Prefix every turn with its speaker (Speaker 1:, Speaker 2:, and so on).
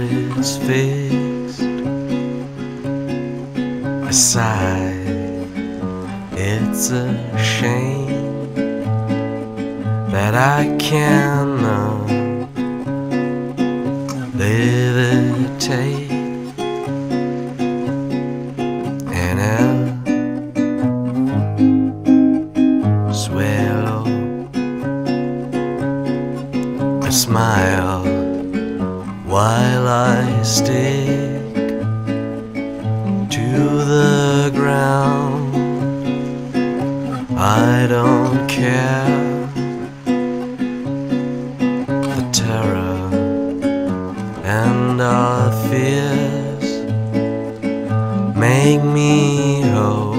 Speaker 1: is fixed. I sigh, it's a shame that I cannot levitate in el suelo. I smile while I stick to the ground. I don't care. The terror and our fears make me whole.